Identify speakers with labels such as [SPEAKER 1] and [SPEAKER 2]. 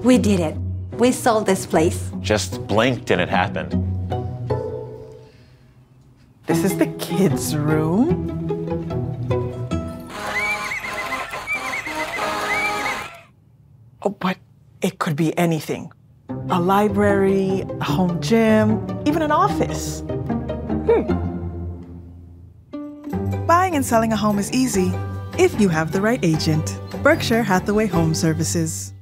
[SPEAKER 1] We did it. We sold this place.
[SPEAKER 2] Just blinked and it happened.
[SPEAKER 3] This is the kids' room. Oh, but it could be anything. A library, a home gym, even an office.
[SPEAKER 4] Buying and selling a home is easy if you have the right agent. Berkshire Hathaway Home Services.